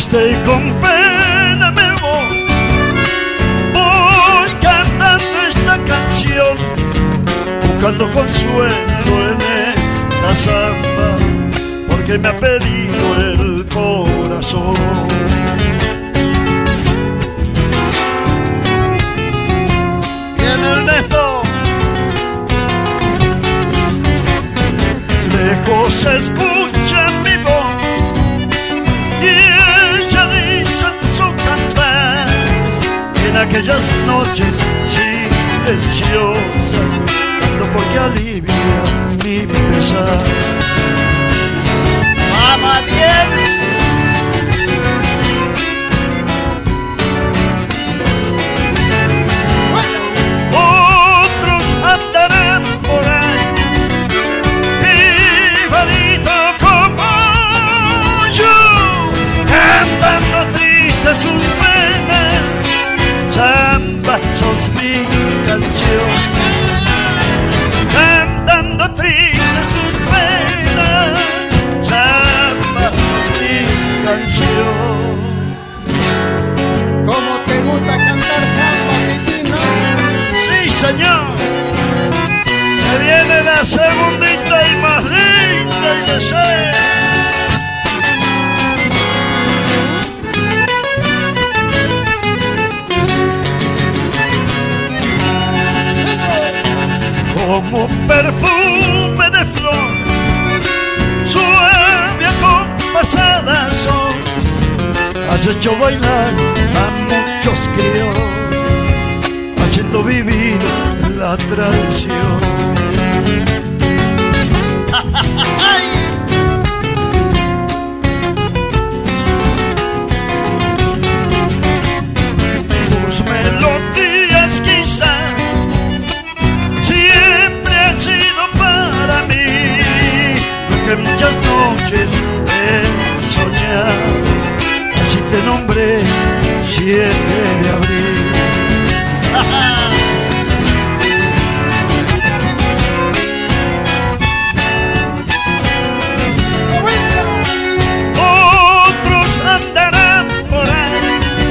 triste y con pena me voy. Voy cantando esta canción, buscando consuelo en esta samba, porque me ha pedido el corazón. Bien, Ernesto. Lejos se escucha mi voz y ella dice en su cantar, en aquellas noches silenciosas, canto porque alivia mi pesar. ¡Mamá Diez! Otros andarán por ahí, igualito como yo, cantando triste sus penas. Samba, sos mi canción, cantando triste sus penas. Samba, sos mi canción. ¿Cómo te gusta cantar samba, Pitino? Sí, señor. Se viene la segundita y más linda y desea. Como perfume de flor, suave acompasada son, has hecho bailar a muchos criollos, haciendo vivir la traición. Tus melodías quizás siempre han sido para mí lo que muchas noches he soñado. Así te nombré 7 de abril. Otros andarán por ahí,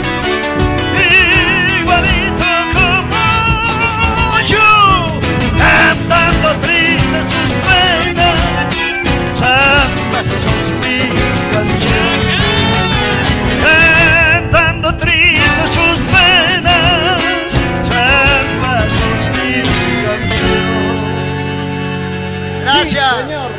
igualito como yo, cantando tristes sus penas. Samba, sos mi canción, cantando tristes sus penas. Samba, sos mi canción. Gracias. Sí, señor.